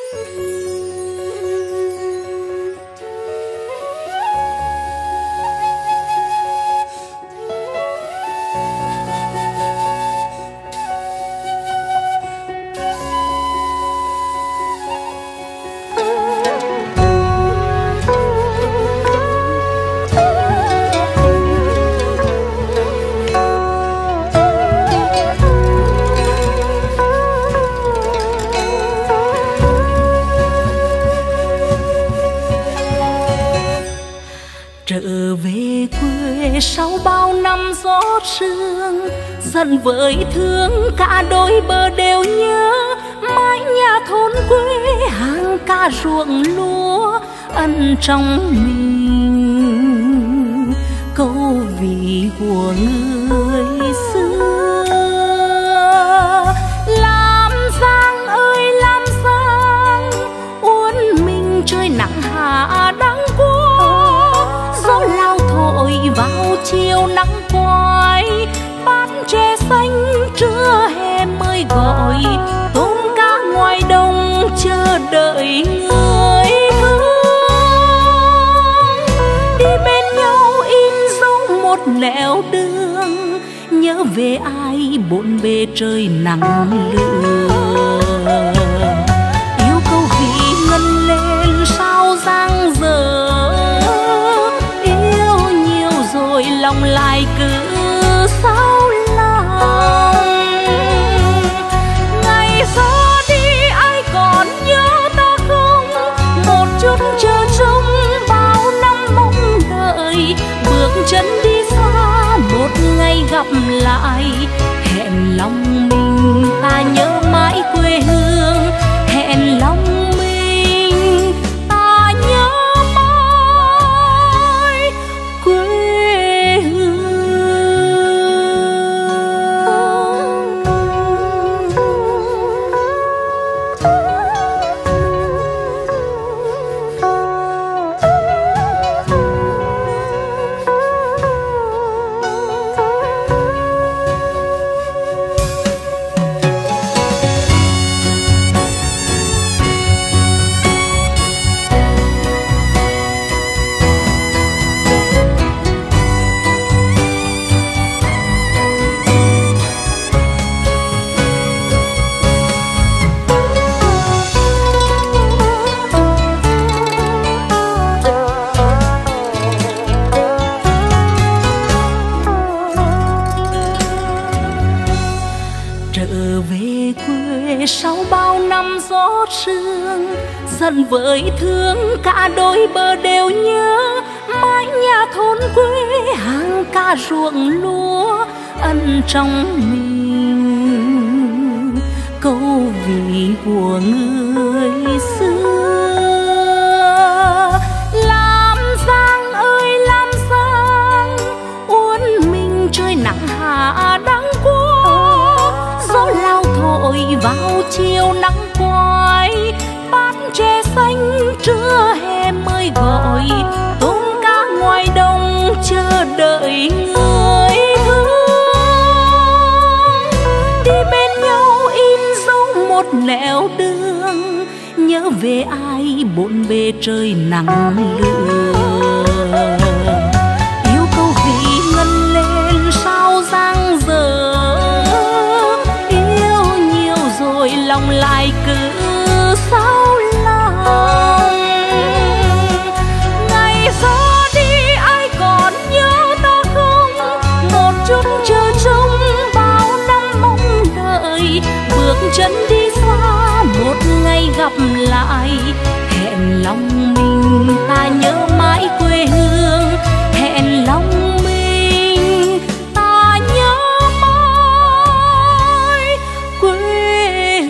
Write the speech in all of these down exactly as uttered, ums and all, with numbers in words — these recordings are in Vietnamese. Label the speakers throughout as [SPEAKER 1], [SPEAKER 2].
[SPEAKER 1] Trở về quê sau bao năm gió sương, giận với thương cả đôi bờ đều nhớ. Mái nhà thôn quê hàng ca ruộng lúa ân trong mình, câu vì của người xưa. Lam Giang ơi Lam Giang, uốn mình trời nắng hạ đắng quá. Gió lao thổi vào chiều nắng quái, bát tre xanh trưa hè mới gọi. Tôm cá ngoài đồng chờ đợi người thương, đi bên nhau in dấu một nẻo đường. Nhớ về ai bốn bề trời nắng lửa, yêu câu vì ngân lên sao giang dở. Yêu nhiều rồi lòng lại cứ sao lòng. Ngày xưa đi ai còn nhớ ta không, một chút chờ trông bao năm mong đợi. Bước chân đi xa một ngày gặp lại, hẹn lòng mình ta nhớ mãi quê hương. Hẹn lòng mình ta nhớ mãi quê hương. Trở về quê sau bao năm gió sương, giận với thương cả đôi bờ đều nhớ. Mái nhà thôn quê hàng ca ruộng lúa ân trong mình, câu vì của người xưa. Lam Giang ơi Lam Giang, uốn mình trời nắng hạ đắng quá. Gió lao thổi vào chiều nắng quái, bát tre xanh trưa hè mới gọi. Tôm cá ngoài đồng chờ đợi người thương, đi bên nhau in dấu một nẻo đường. Nhớ về ai bốn bề trời nắng lửa, yêu câu vì ngân lên sao giang dở. Yêu nhiều rồi lòng lại cứ sao lòng. Ngày xưa đi ai còn nhớ ta không, một chút chờ trông bao năm mong đợi. Bước chân đi xa một ngày gặp lại, hẹn lòng mình ta nhớ mãi quê hương. Hẹn lòng mình ta nhớ mãi quê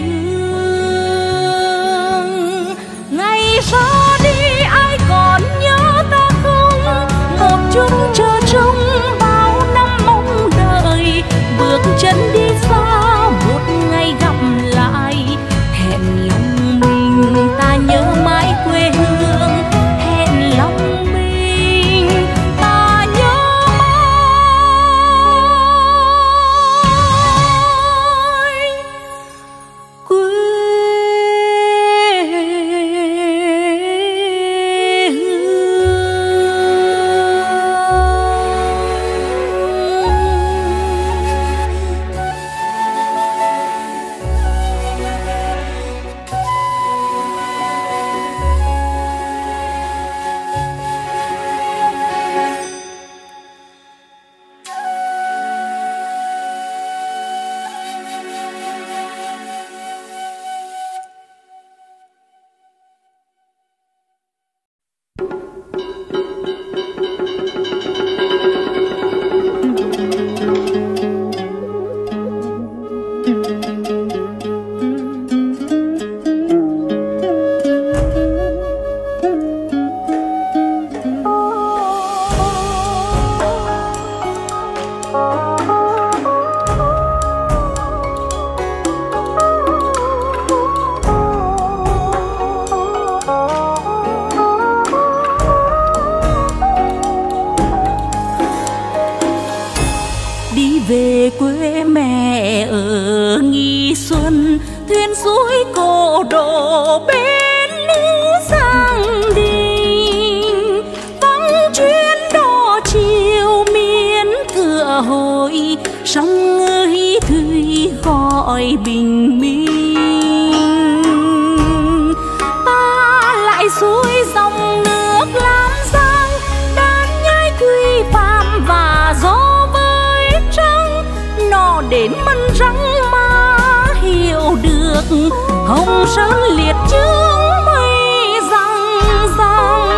[SPEAKER 1] hương. Ngày xưa đi ai còn nhớ ta không, một chút chờ trông bao năm mong đợi. Bước chân đi xa một ngày gặp lại, hẹn lòng mình ta nhớ mãi quê hương. Hẹn lòng Về quê mẹ ở Nghi Xuân, thuyền suối cổ đổ bên nữ Giang Đình. Vắng chuyến đò chiều miền cửa hội, sông ơi thủy gọi bình minh. Ta lại suối dòng nước Lam Giang, đan nhai quy phạm và gió đến mân răng mà hiểu được Hồng Sơn liệt chương mây răng răng.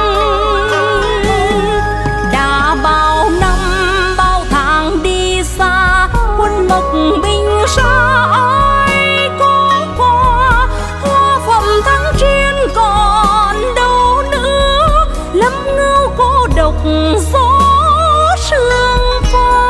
[SPEAKER 1] Đã bao năm bao tháng đi xa, quân Mộc Bình xa ai có qua. Hoa phẩm thăng chiến còn đâu nữa, Lâm Ngưu cô độc gió sương pha.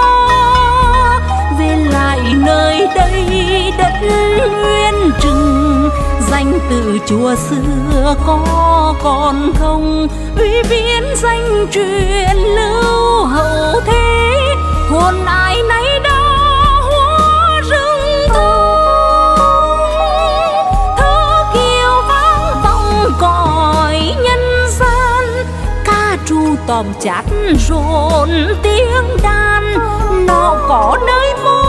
[SPEAKER 1] Nơi đây đất nguyên trừng, danh từ chùa xưa có còn không. Uy viễn danh truyền lưu hậu thế, hồn ai nấy đã hóa rừng thông. Thơ kiều vang vọng cõi nhân gian, ca trù tòm chát rộn tiếng đàn. Nó có nơi mô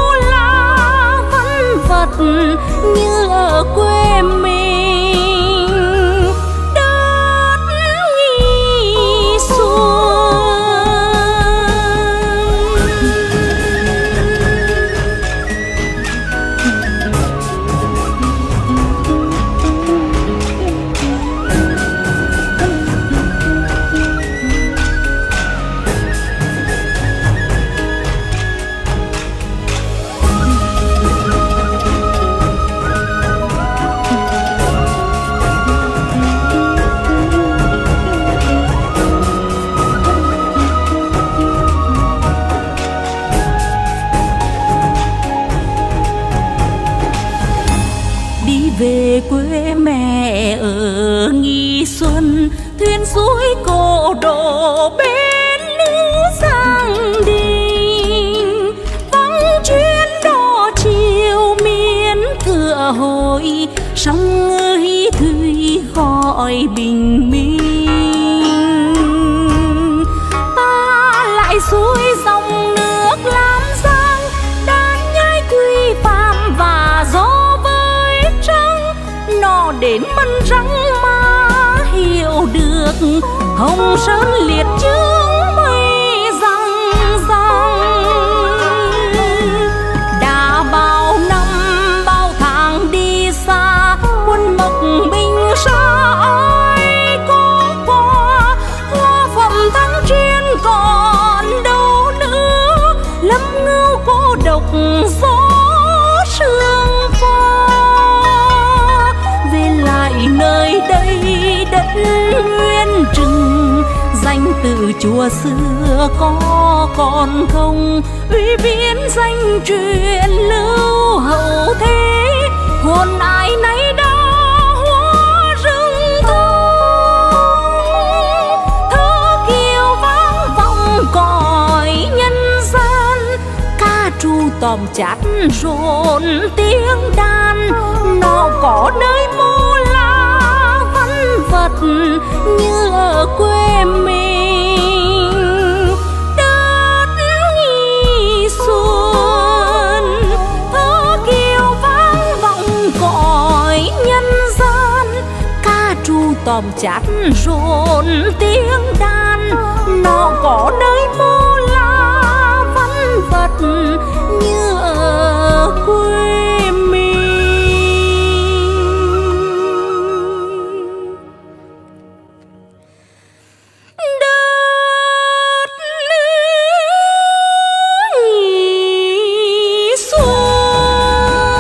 [SPEAKER 1] vật như ở quê mình, đất Nghi Xuân. Về quê mẹ ở Nghi Xuân, thuyền suối cổ đổ bên nữ Giang Đình. Vắng chuyến đò chiều miền cửa hội, sông ơi thủy gọi bình minh. Ta lại suối dòng nước Lam Giang, đan nhai quy phạm và gió nó đến mân răng mà hiểu được Hồng Sơn liệt chương mây răng răng. Đã bao năm bao tháng đi xa, quân Mộc Bình xa ai có qua. Hoa phẩm thăng chiến còn đâu nữa, Lâm Ngưu cô độc gió sương pha. Nơi đây đất nguyên trừng, danh từ chùa xưa có còn không. Uy viễn danh truyền lưu hậu thế, hồn ai nấy đã hóa rừng thông. Thơ kiều vang vọng cõi nhân gian, ca trù tòm chát rộn tiếng đàn. Nó có nơi mô vật như ở quê mình, đất Nghi Xuân. Thơ kiều vang vọng cõi nhân gian, ca trù tòm chát rộn tiếng đàn. Nó có nơi mô la văn vật như ở quê mình. Xuân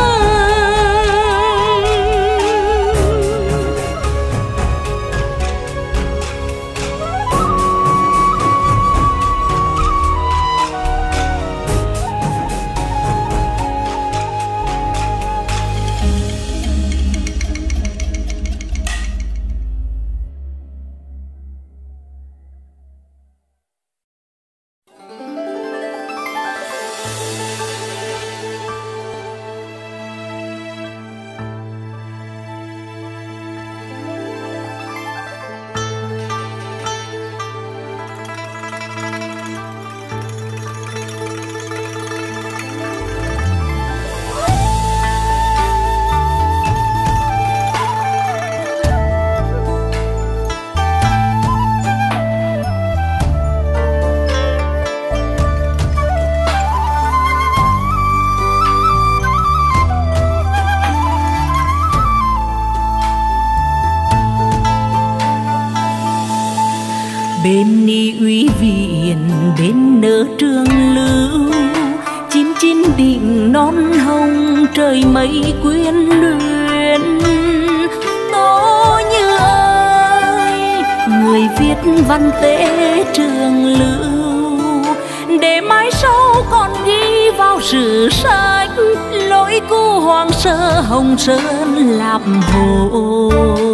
[SPEAKER 1] ni uy viện đến nỡ trường lưu, chín chín định non hồng trời mây quyến luyến. Tố Như ơi, người viết văn tế trường lưu, để mai sau còn ghi vào sử sách lối cu Hoàng Sơ Hồng Sơn làm hồ.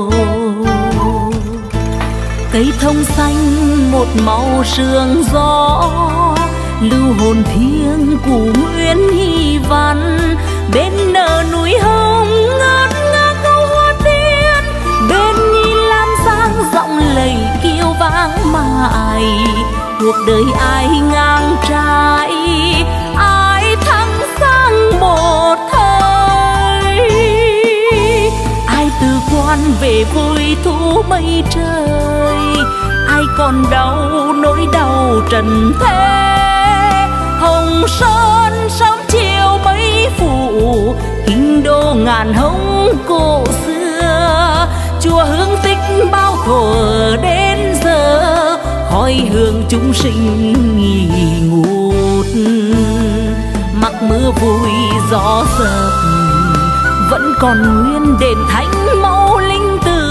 [SPEAKER 1] Cây thông xanh một màu sương gió, lưu hồn thiêng của Nguyễn Hy Văn. Bên nở núi hồng ngát ngát câu hoa tiên, bên Nhi Lam Giang giọng lầy kêu vang mãi. Cuộc đời ai ngang trái, ai thăng sang một thời, ai từ quan về vui thú mây trời, ai còn đau nỗi đau trần thế. Hồng Sơn sớm chiều mấy phủ, kinh đô ngàn hồng cổ xưa. Chùa Hương Tích bao thuở đến giờ, khói hương chúng sinh nghỉ ngút. Mặc mưa vui gió sợp, vẫn còn nguyên đền thánh mẫu linh từ.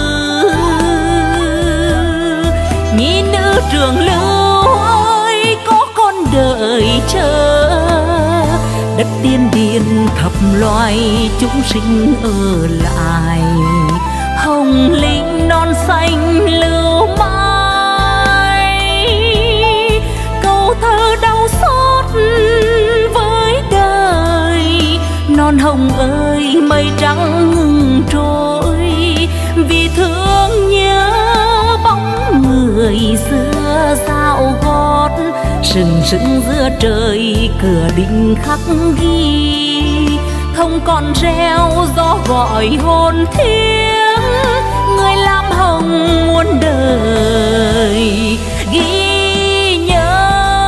[SPEAKER 1] Nhi nữ trường lưu ơi, có con đợi chờ, đất tiên điền thập loài chúng sinh ở lại. Hồng linh non xanh lưu mãi, câu thơ đau xót với đời. Non hồng ơi, mây trắng ngừng trôi, vì thương nhớ bóng người xưa dạo gót. Sừng sững giữa trời cửa đình khắc ghi, không còn reo gió gọi hồn thiêng. Người làm hồng muôn đời ghi nhớ.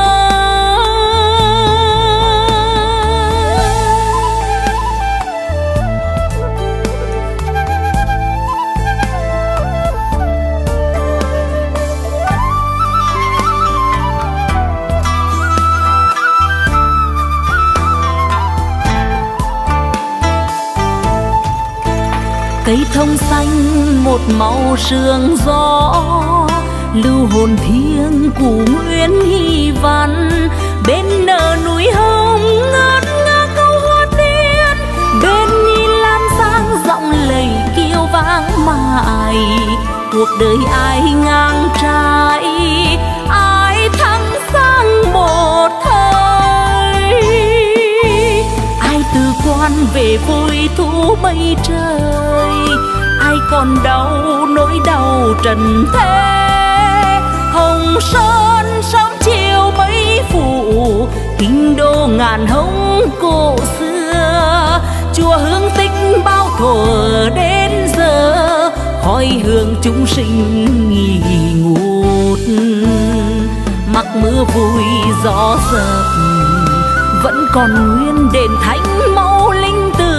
[SPEAKER 1] Cây thông xanh một màu sương gió, lưu hồn thiêng của Nguyễn Hy Văn. Bên nở núi hồng ngát ngát câu hoa tiên, bên Nhi Lam Giang giọng lầy kêu vang mãi. Cuộc đời ai ngang trái, ai thăng sang một thời, ai từ quan về vui thú mây trời, ai còn đau nỗi đau trần thế. Hồng Sơn sớm chiều mấy phủ, kinh đô ngàn hồng cổ xưa. Chùa Hương Tích bao thuở đến giờ, khói hương chúng sinh nghỉ ngút. Mặc mưa vui gió sợp, vẫn còn nguyên đền thánh mẫu linh từ.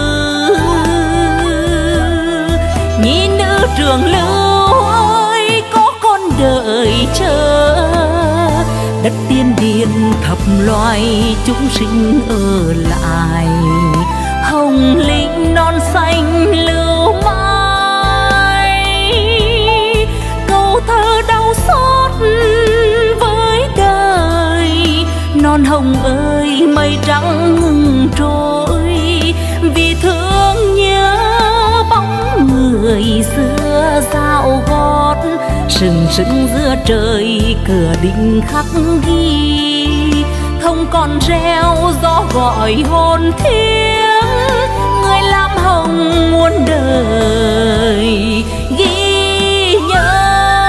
[SPEAKER 1] Nhi nữ trường lưu ơi, có con đợi chờ, đất tiên điền thập loài chúng sinh ở lại. Hồng linh non xanh lưu mãi, câu thơ đau xót với đời. Non hồng ơi, mây trắng ngừng trôi, vì thương nhớ bóng người xưa dạo gót. Sừng sững giữa trời cửa đình khắc ghi, không còn reo gió gọi hồn thiêng. Người làm hồng muôn đời ghi nhớ,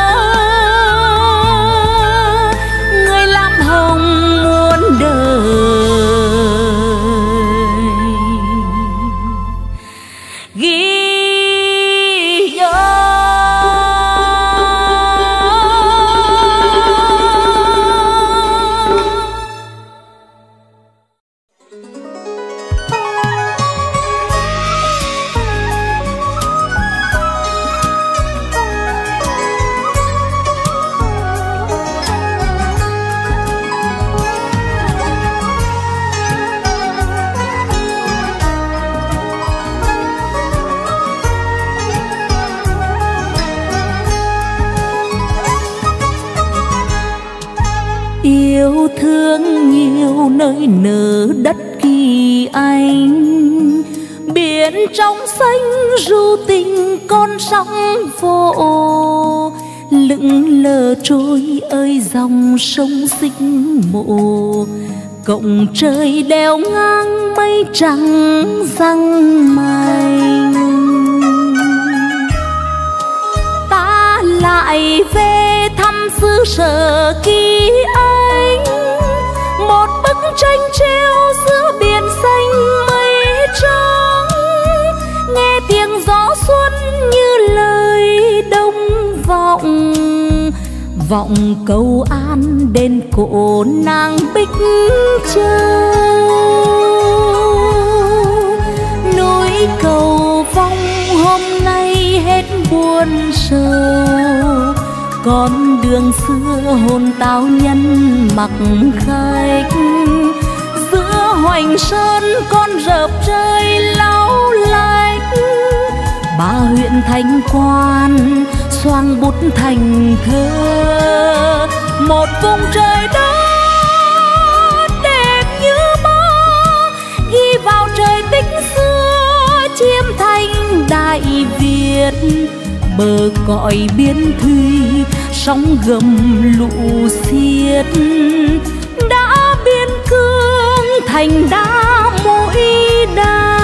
[SPEAKER 1] người làm hồng muôn đời ghi nhớ. Yêu thương nhiều nơi nở đất kỳ anh, biển trong xanh ru tình con sóng vỗ, lững lờ trôi ơi dòng sông xinh mộ. Cộng trời đèo ngang mây trắng răng mây, ta lại về thăm xứ sở ký anh, một bức tranh treo giữa biển xanh mây trắng. Nghe tiếng gió xuân như lời đông vọng, vọng cầu an đến cổ nàng Bích Châu. Núi cầu vong hôm nay hết buồn sầu, con đường xưa hồn tao nhân mặc khách. Giữa hoành sơn con rợp rơi lau lách, ba huyện Thanh Quan xoang bút thành thơ. Một vùng trời đất đẹp như mơ, ghi vào trời tích xưa chiêm thành Đại Việt. Bờ cõi biên thùy sóng gầm lũ xiết, đã biên cương thành đá mũi đao.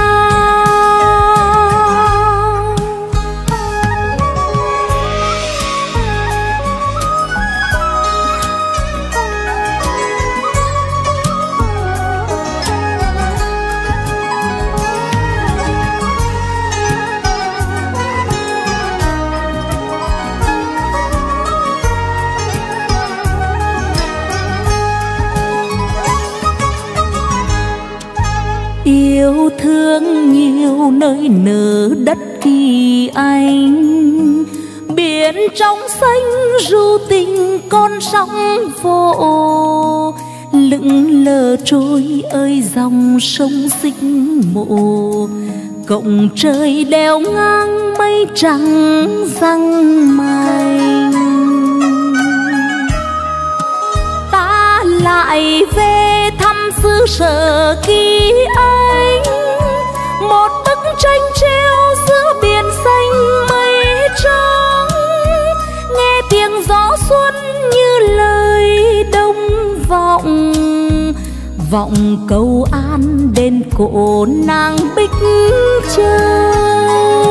[SPEAKER 1] Yêu thương nhiều nơi nở đất kỳ anh, biển trong xanh ru tình con sóng vỗ, lững lờ trôi ơi dòng sông xinh mộ. Cộng trời đèo ngang mây trắng răng mây, ta lại về thăm xứ sở ký anh, một bức tranh treo giữa biển xanh mây trắng. Nghe tiếng gió xuân như lời đông vọng, vọng cầu an đến cổ nàng Bích Châu.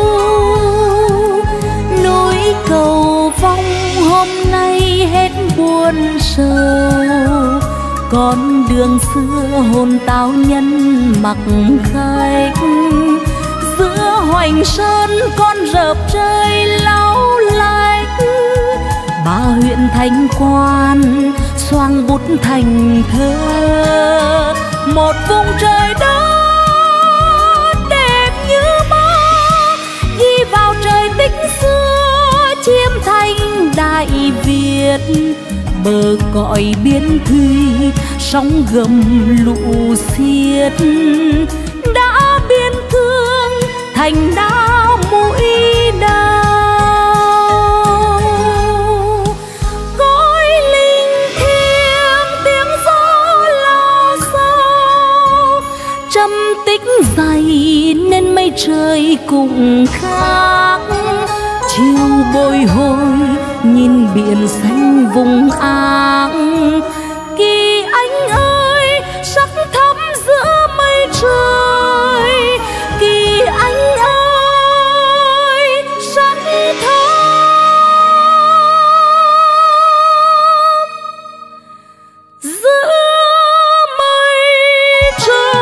[SPEAKER 1] Núi cầu vong hôm nay hết buồn sầu, con đường xưa hồn tao nhân mặc khách. Giữa hoành sơn con rợp rơi lau lách, ba huyện Thanh Quan xoang bút thành thơ. Một vùng trời đất đẹp như mơ, ghi vào trời tích xưa chiêm thành Đại Việt. Bờ cõi biên thùy sóng gầm lũ xiết, đã biên cương thành đá mũi đao. Cõi linh thiêng tiếng gió lao sao, trầm tích dày nên mây trời cùng khác. Chiều bồi hồi nhìn biển xanh vùng áng, Kỳ Anh ơi sắc thắm giữa mây trời. Kỳ Anh ơi sắc thắm giữa mây trời.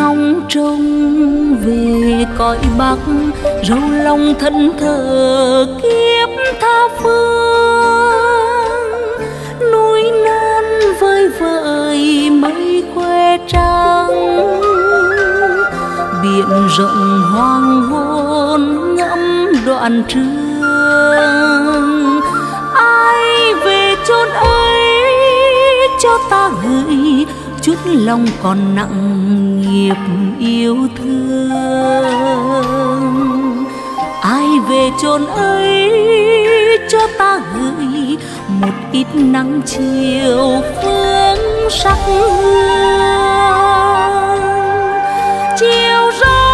[SPEAKER 1] ngóng trông về cõi Bắc, râu lòng thân thờ kiếp tha phương. Núi non vơi vợi mây que trắng, biển rộng hoàng hôn ngẫm đoạn trường. Ai về chốn ấy cho ta gửi chút lòng còn nặng nghiệp yêu thương. Ai về chốn ấy cho ta gửi một ít nắng chiều phương sắc hương. Chiều ra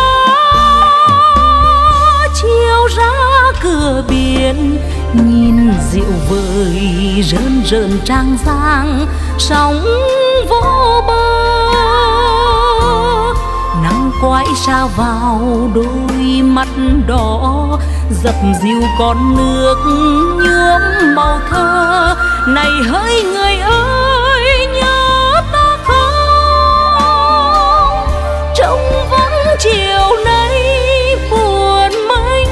[SPEAKER 1] chiều ra cửa biển, nhìn dịu vời rơn rơn trang giang sóng vỗ bờ. Nắng quái xa vào đôi mắt đỏ, dập dìu con nước nhuốm màu thơ. Này hỡi người ơi nhớ ta không, trông vắng chiều nay buồn mênh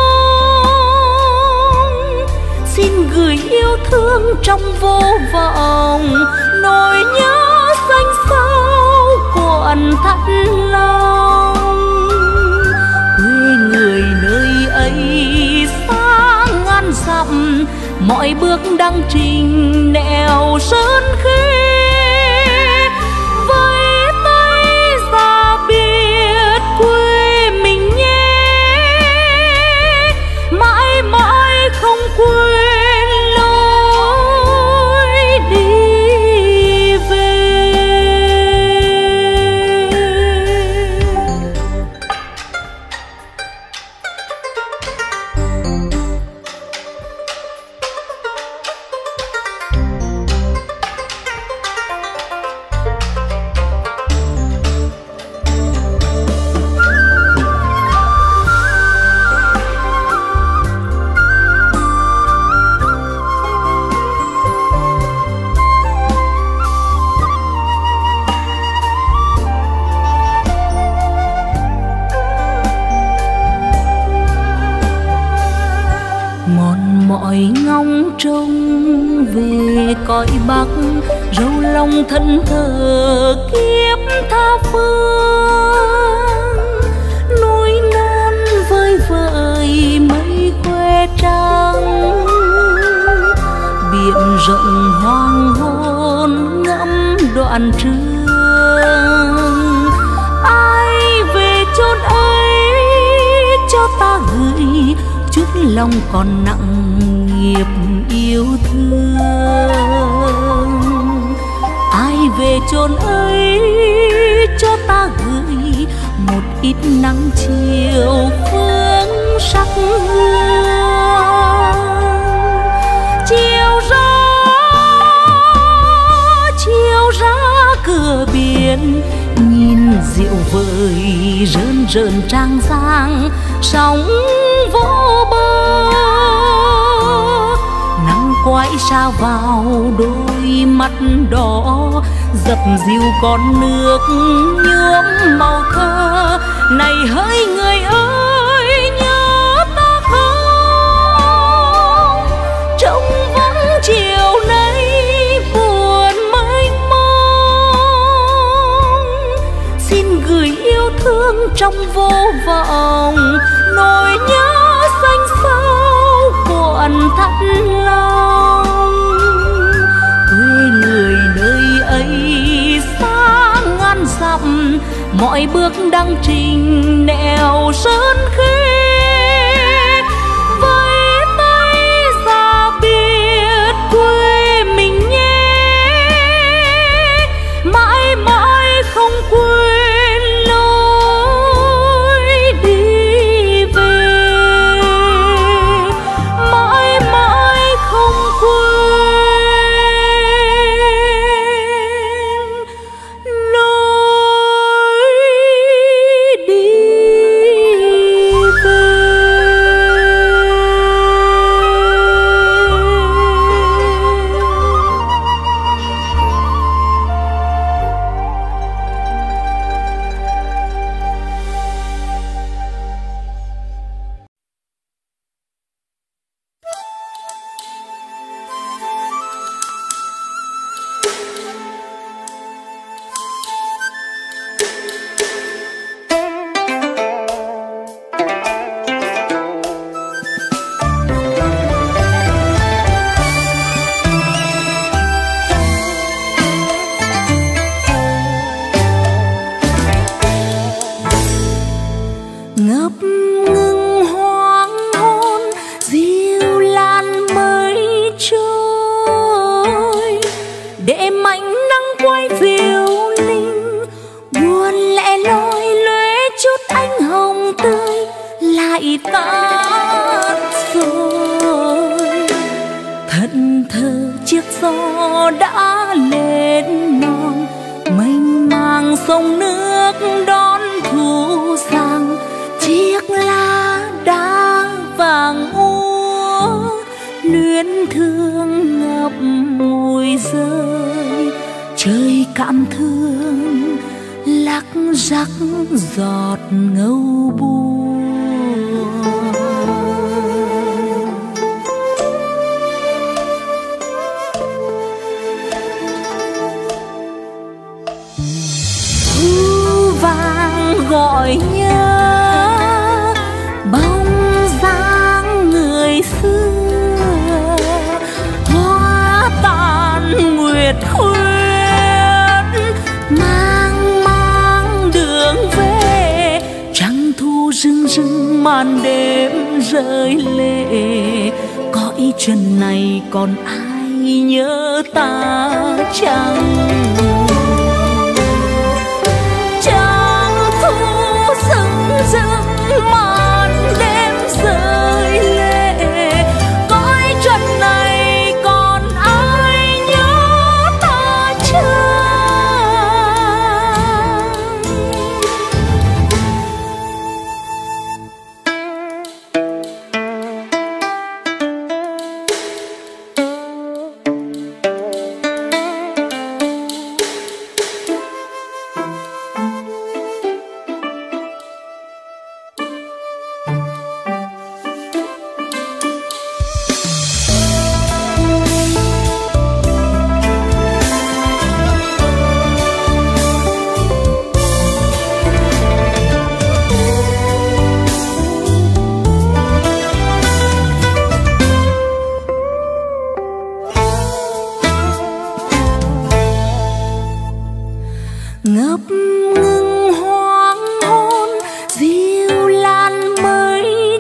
[SPEAKER 1] mông. Xin gửi yêu thương trong vô vọng, nỗi nhớ xanh xao cuộn thắt lòng. Quê người nơi ấy xa ngàn dặm, mọi bước đăng trình nẻo sơn khê. Với tay ra biệt quê mình nhé, mãi mãi không quên lối đi về. Mỏi ngóng trông về cõi Bắc, râu lòng thân thờ kiếp tha phương. Núi non vơi vợi mây que trắng, biển rộng hoàng hôn ngẫm đoạn trường. Ai về chốn ấy cho ta gửi chút lòng còn nặng nghiệp yêu thương. Ai về chốn ấy cho ta gửi một ít nắng chiều phương sắc hương. Chiều ra chiều ra cửa biển, nhìn dịu vời rơn rơn trang giang sóng vỗ bờ. Nắng quái xa vào đôi mắt đỏ, dập dìu con nước nhuốm màu thơ. Này hỡi người ơi nhớ ta không, trông vắng chiều nay buồn mênh mông. Xin gửi yêu thương trong vô vọng, nỗi nhớ xanh xao cuộn thắt lòng. Quê người nơi ấy xa ngàn dặm, mọi bước đăng trình nẻo sơn khê. Với tay ra biệt quê mình nhé, mãi mãi không quên lối đi về. Mãi mãi không quên lối đi về. đã lên non, mênh mang sông nước đón thu sang. Chiếc lá đá vàng úa luyến thương ngập ngùi rơi, trời cảm thương lắc rắc giọt ngâu buồn. Thu vàng gọi nhớ bóng dáng người xưa, hoa tàn nguyệt khuyết mang mang đường về. Trăng thu rưng rưng màn đêm rơi lệ, cõi trần này còn ai nhớ ta chăng? Rừng màn đêm rơi lệ, cõi trần này còn ai nhớ ta chăng? Ngập ngừng hoang hôn diêu lan mây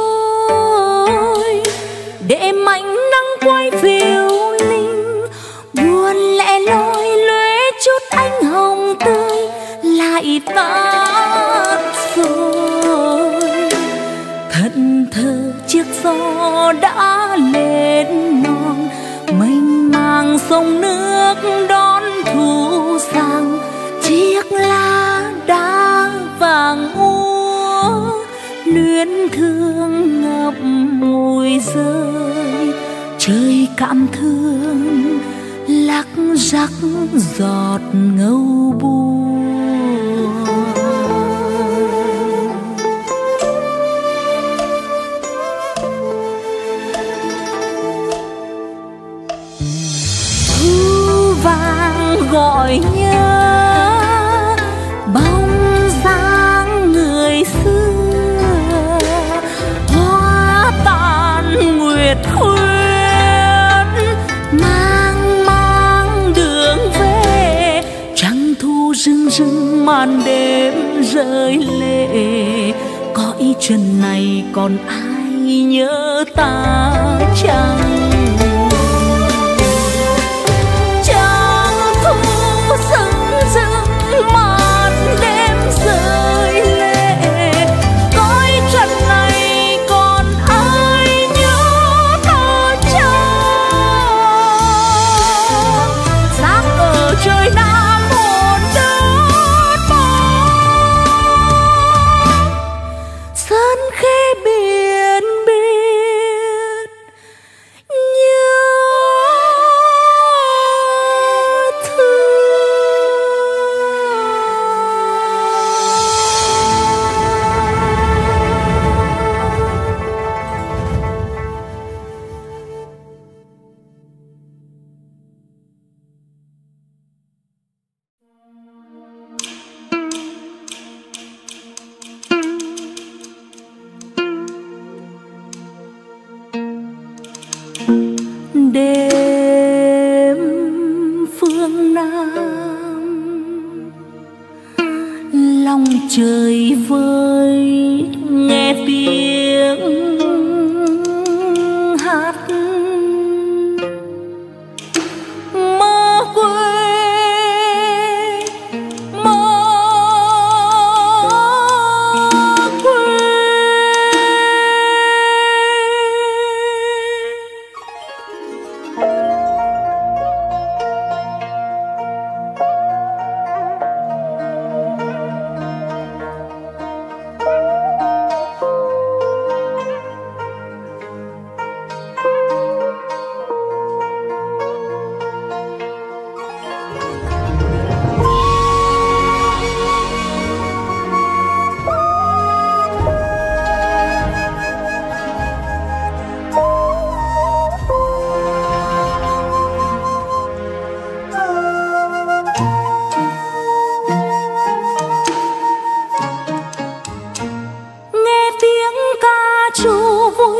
[SPEAKER 1] trôi, để mảnh nắng quay phiêu linh buồn lẻ loi lóe chút ánh hồng tươi lại tắt rồi. Thẫn thờ chiếc gió đã lên non, mênh mang sông nước đón thu sang. Chiếc lá đá vàng úa luyến thương ngập ngùi rơi, trời cảm thương lắc rắc giọt ngâu buồn. Thu vàng gọi nhớ bóng dáng người xưa, hoa tàn nguyệt khuyết mang mang đường về. Trăng thu rưng rưng màn đêm rơi lệ, cõi trần này còn ai nhớ ta chăng?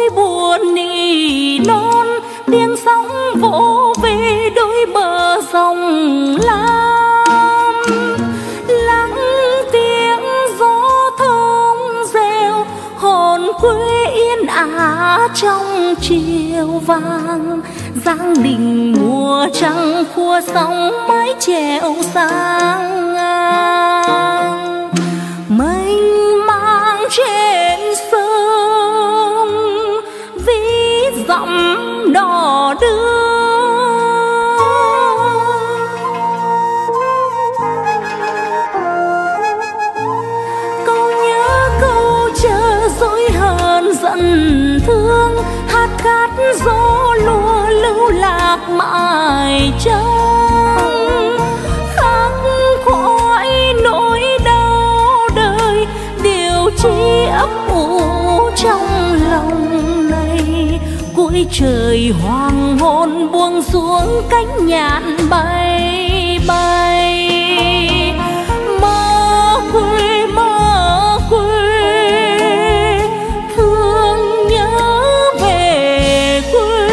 [SPEAKER 1] vui buồn nỉ non, tiếng sóng vỗ về đôi bờ dòng lam. Lắng tiếng gió thơm reo, hồn quê yên ả trong chiều vàng. Giáng đình mùa trăng khua sóng mái chèo sang ngang. Mênh mang trên sông ví dặm đỏ đưa. Câu nhớ câu chờ dối hờn giận thương, hát khát gió lùa lưu lạc mãi trong. Khắc khoải nỗi đau đời, điều chi ấp ủ trong lòng này. Cuối trời hoàng hôn buông xuống cánh nhạn bay bay. Mơ quê mơ quê, thương nhớ về quê.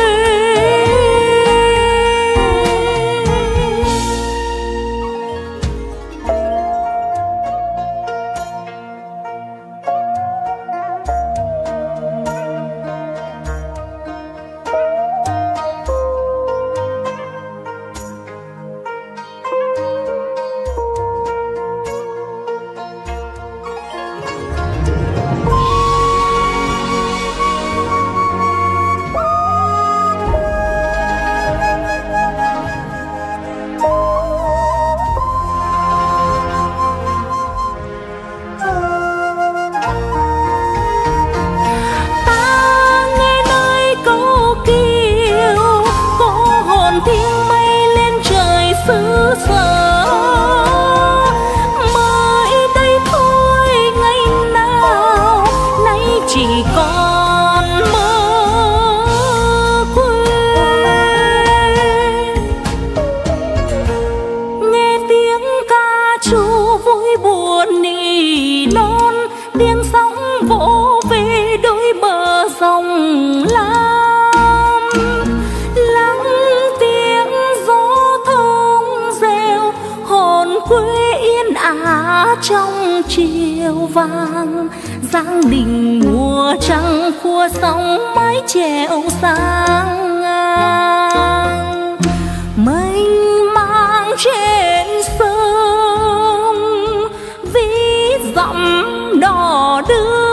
[SPEAKER 1] Trong chiều vàng giáng đình mùa trăng khua sóng mái chèo sang ngang. Mênh mang trên sông ví dặm đỏ đưa.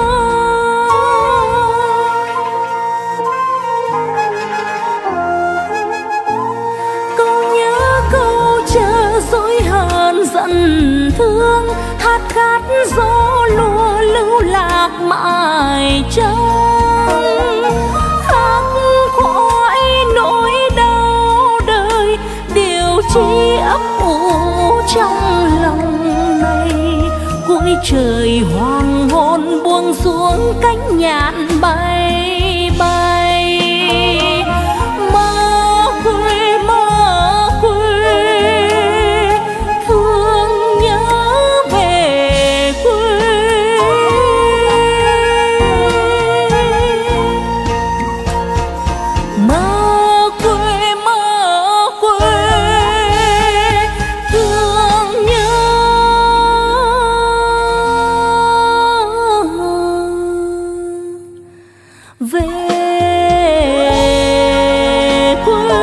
[SPEAKER 1] Câu nhớ câu chờ dối hờn giận thương, hát khát gió lùa lưu lạc mãi trong. Khắc khoải nỗi đau đời, điều chi ấp ủ trong lòng này. Cuối trời hoàng hôn buông xuống cánh nhạn bay bay. Mơ quê mơ quê, thương nhớ về quê. Mơ quê mơ quê, thương nhớ về quê.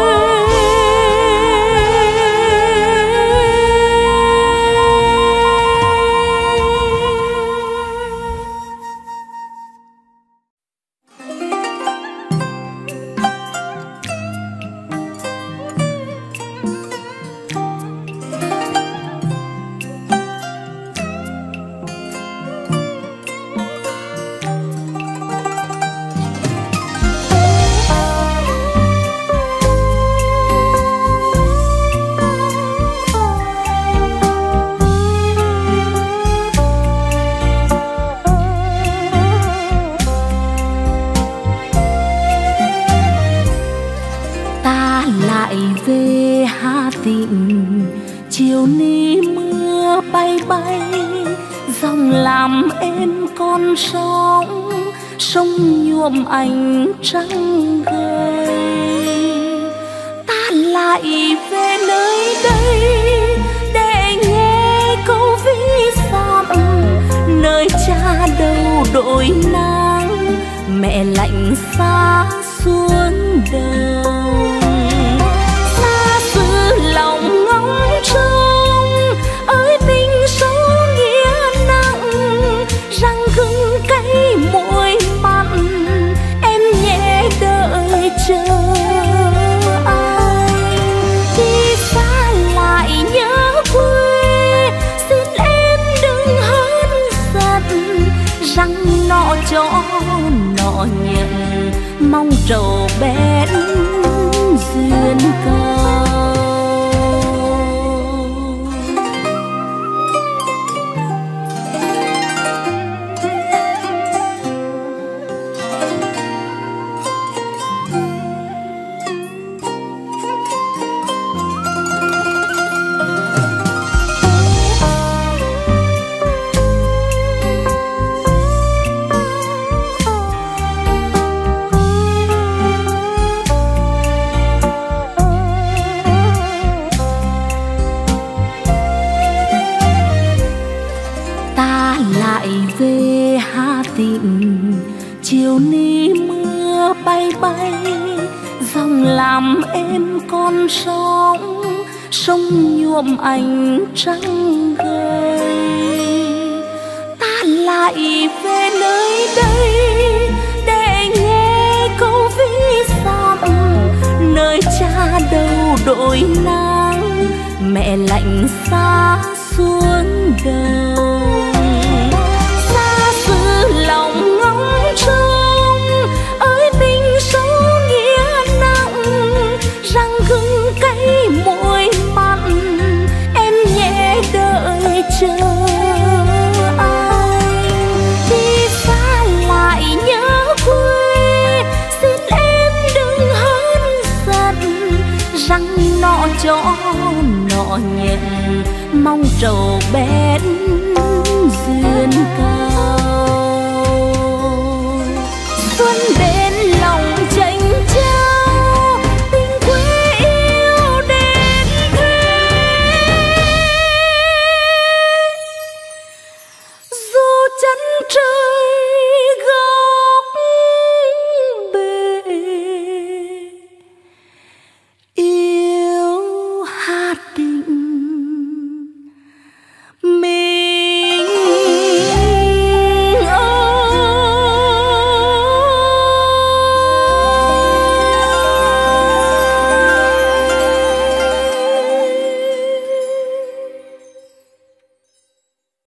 [SPEAKER 1] Chiều ní mưa bay bay, dòng làm êm con sóng sông nhuộm ánh trăng gầy. Ta lại về nơi đây để nghe câu ví dặm, nơi cha đâu đội nắng, mẹ lạnh xa xuống đầu. Xa xứ lòng ngóng trông ơi tình số nghĩa nặng, răng cứng cay môi mặn, em nhẹ đợi chờ anh. Khi xa lại nhớ quê, xin em đừng hớn giận, răng nọ cho nọ nhận, mong trầu bén duyên cầu. Về Hà Tĩnh chiều ní mưa bay bay, dòng làm êm con sóng, sông nhuộm ánh trăng gầy. Ta lại về nơi đây để nghe câu ví dặm, nơi cha đâu đội nắng, mẹ lạnh xa xuống đầu. Lòng ngóng trông ơi tình số nghĩa nặng, răng cứng cay môi mặn, em nhẹ đợi chờ anh. Đi xa lại nhớ quê, xin em đừng hớn giận, răng nọ cho nọ nhận, mong trầu bén